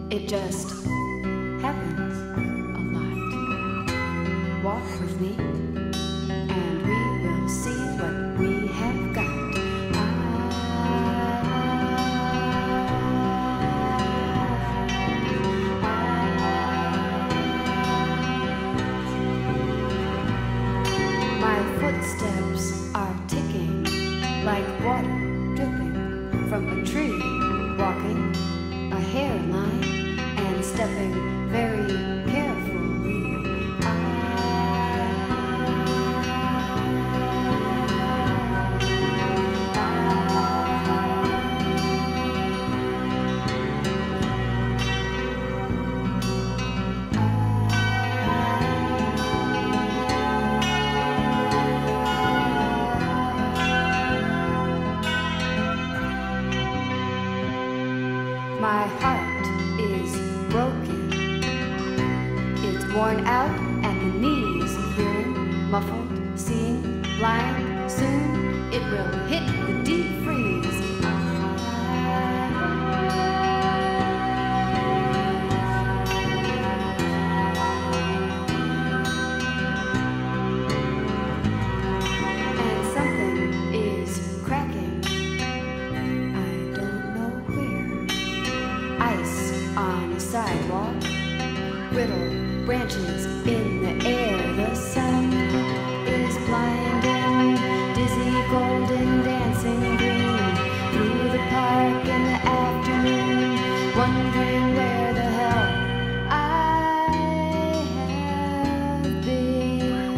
It just happens a lot. Walk with me, and we will see what we have got. My footsteps are ticking like water dripping from a tree, walking a hairline and stepping very carefully. My heart is broken. It's worn out at the knees, hearing, muffled, seeing, blind. Soon it will hit the deep freeze. And something is cracking. I don't know where. Ice on the sidewalk, brittle branches in the air. The sun is blinding, dizzy golden dancing green through the park in the afternoon, wondering where the hell I have been.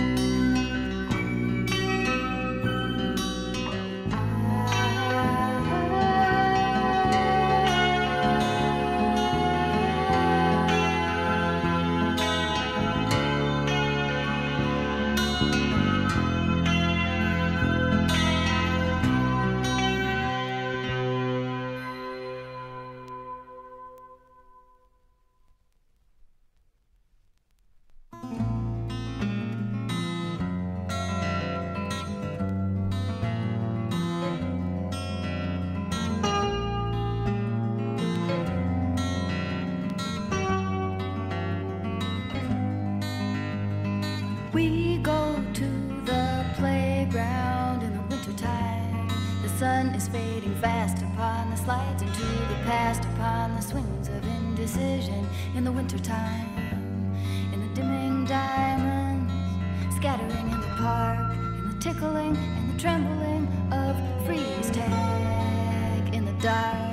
We go to the playground in the wintertime. The sun is fading fast upon the slides into the past, upon the swings of indecision in the wintertime. In the dimming diamonds, scattering in the park, in the tickling and the trembling of freeze tag in the dark.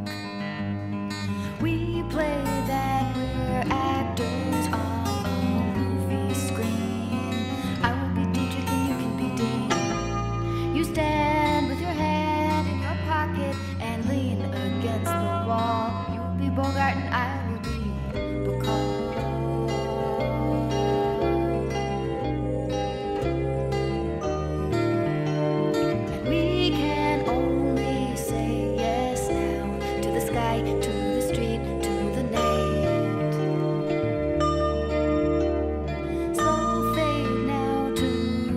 We play that we're actors on a movie screen. I will be Dietrich and you can be Dean. You stand with your hand in your pocket and lean against the wall. You will be Bogart and I will be Bacall. And we can only say yes now to the sky, to the street, to the night. Slow fade now to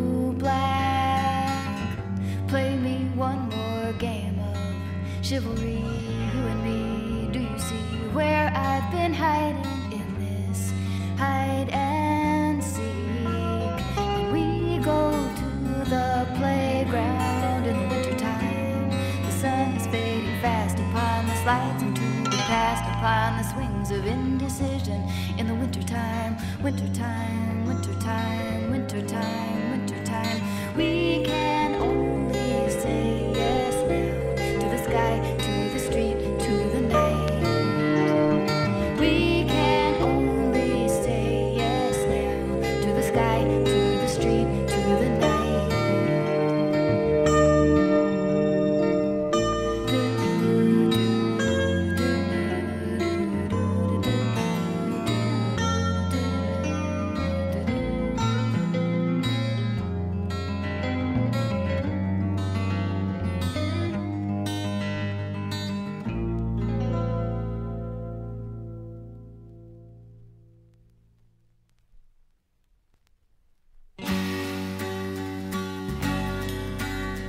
black. Play me one more game of chivalry, you and me. Do you see where I've been hiding in this hide and seek? And we go to the playground in the wintertime. The sun is fading fast upon the slides into the past, upon the swings of indecision in the wintertime. Wintertime, wintertime, wintertime, wintertime. We can only say yes now to the sky, to the street, to the night. We can only say yes now to the sky, to the street, to the night.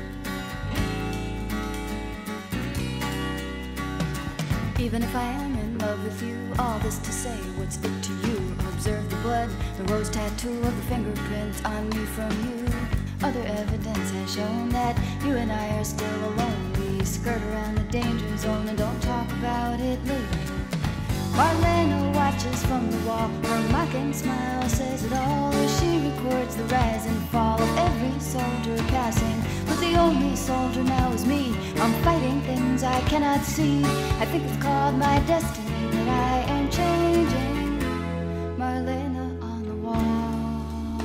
Even if I am in in love with you, all this to say, what's it to you? Observe the blood, the rose tattoo of the fingerprints on me from you. Other evidence has shown that you and I are still alone. We skirt around the danger zone and don't talk about it later. Marlena watches from the wall, her mocking smile says it all as she records the rise and fall of every soldier passing. But the only soldier now is me. I'm fighting things I cannot see. I think it's called my destiny that I am changing. Marlena on the wall.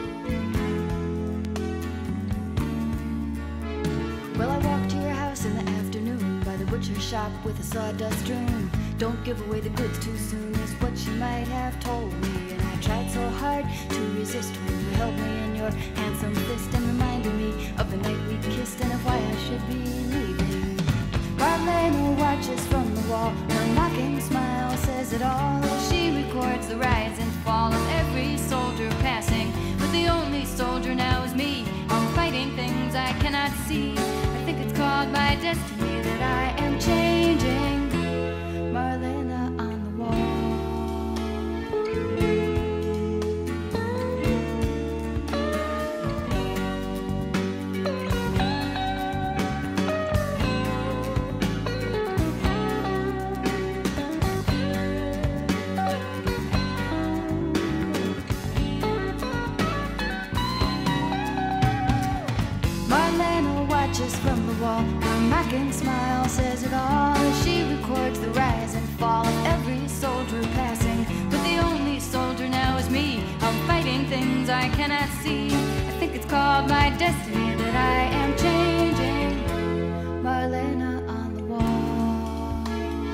Well, I walked to your house in the afternoon by the butcher shop with a sawdust room. Don't give away the goods too soon is what she might have told me. And I tried so hard to resist when you held me in your handsome fist and reminded me of the night we kissed and of why I should be leaving. Marlena watches from the wall, her mocking smile says it all as she records the rise and fall of every soldier passing. But the only soldier now is me. I'm fighting things I cannot see. I think it's called my destiny that I am changing. Marlena on the wall. Marlena watches from the wall, her mocking smile says it all as she records the rise and fall of every soldier passing. But the only soldier now is me. I'm fighting things I cannot see. I think it's called my destiny that I am changing. Marlena on the wall.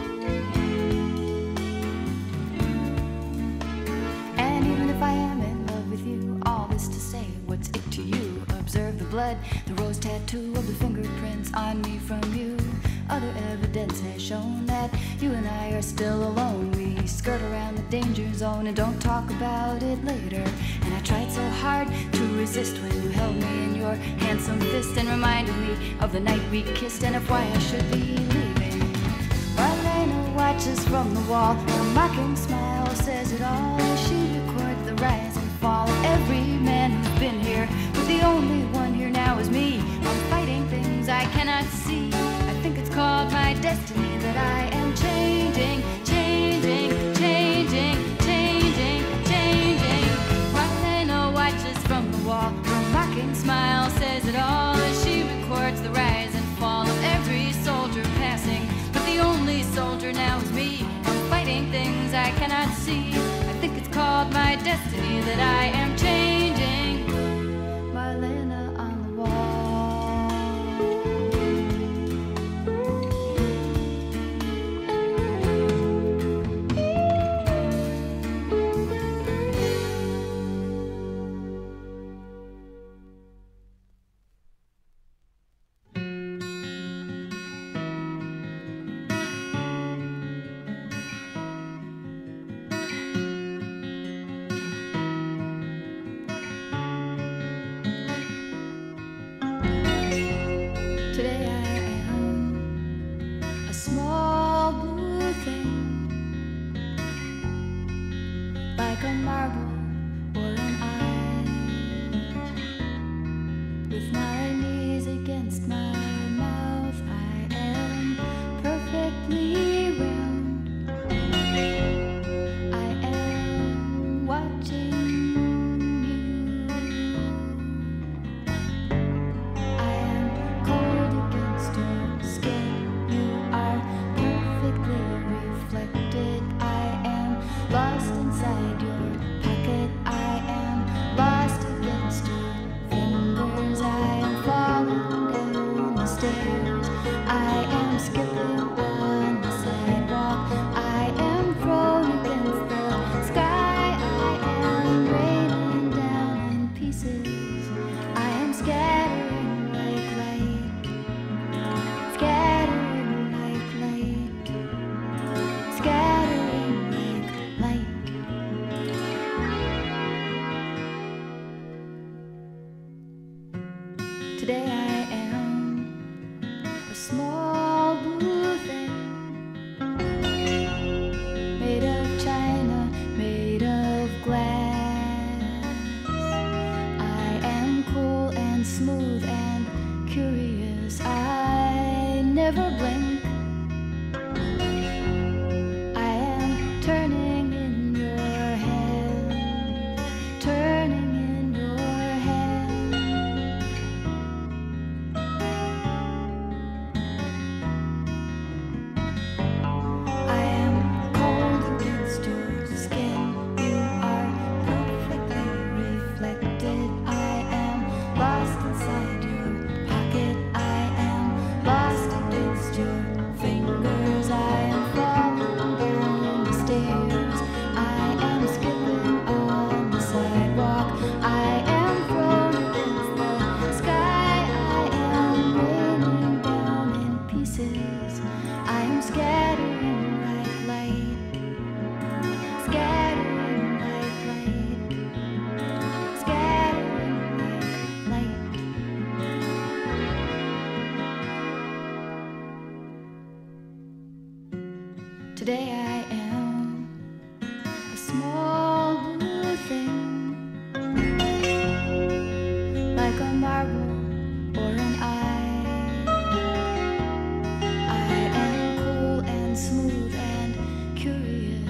And even if I am in love with you, all this to say, what's it to you? Observe the blood, the rose tattoo of the fingerprints on me from you. Other evidence has shown that you and I are still alone. We skirt around the danger zone and don't talk about it later. And I tried so hard to resist when you held me in your handsome fist and reminded me of the night we kissed and of why I should be leaving. Marlena watches from the wall, her mocking smile says it all as she records the rise and fall of every man who's been here. But the only one here now is me. I'm fighting things I cannot see. I think it's called my destiny that I am changing, changing, changing, changing, changing. Marlena watches from the wall, her mocking smile says it all as she records the rise and fall of every soldier passing. But the only soldier now is me. I'm fighting things I cannot see. I think it's called my destiny that I am changing. Marlena on the wall. Today I am a small blue thing, like a marble or an eye. With my knees against my mouth, I am perfectly round. I am watching you. I am cold against your skin. You are perfectly reflected. I am lost inside your pocket.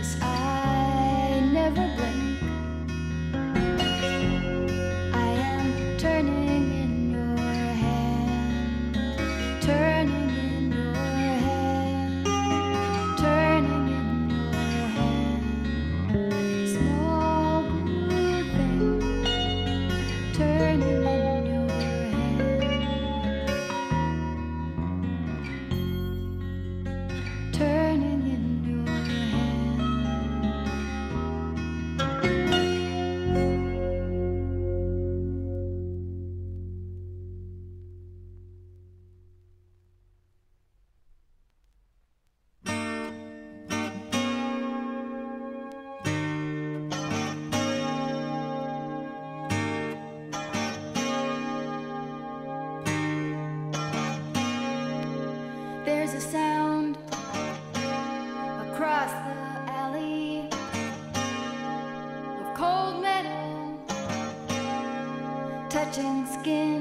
I never blink. I am turning in your hand, turning in your hand, turning in your hand. Small blue thing, turning in your hand, turning in your hand. There's a sound across the alley of cold metal touching skin,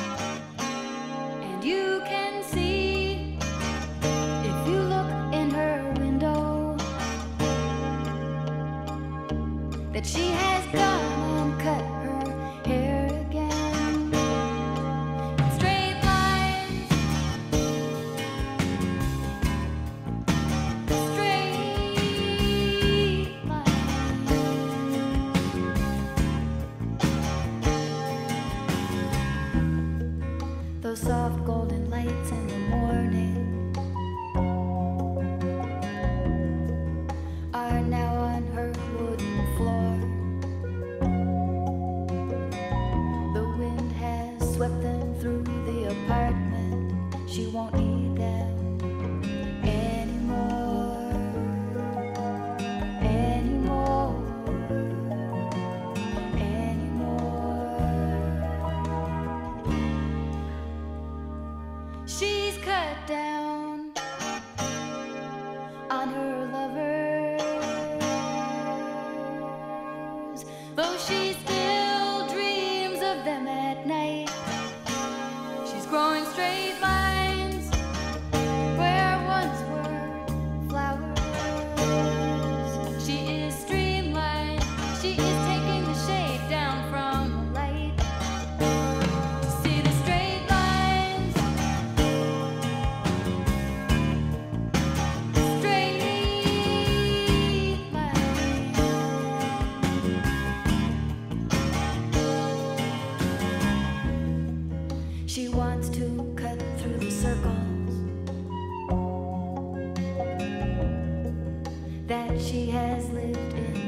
and you can see, if you look in her window, that she has gone and cut her hair again. Straight lines, straight lines. Those soft golden lights in the morning are now on her wooden floor. The wind has swept them through the apartment. She won't need them anymore, anymore, anymore. She's cut down on her lovers, though she still dreams of them at night. She's growing straight lines where once were flowers. She is streamlined, she is taking the shade down from the light to see the straight lines, straight lines. She wants to cut through the circles that she has lived in